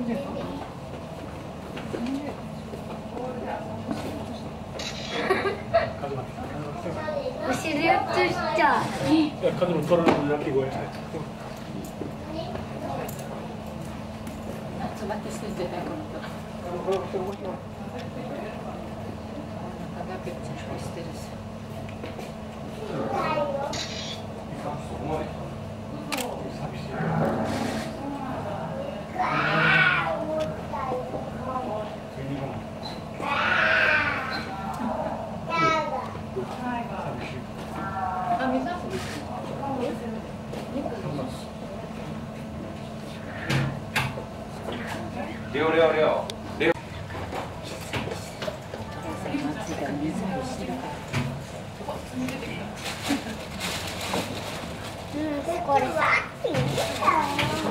お尻やっとした。いや、 風の虎の鳴き声。 夏バテしてんじゃないこの子。お腹がぺっちゃりしてるし。 寂しい。 レオレオレオ。レオ。 これさっき見たよ。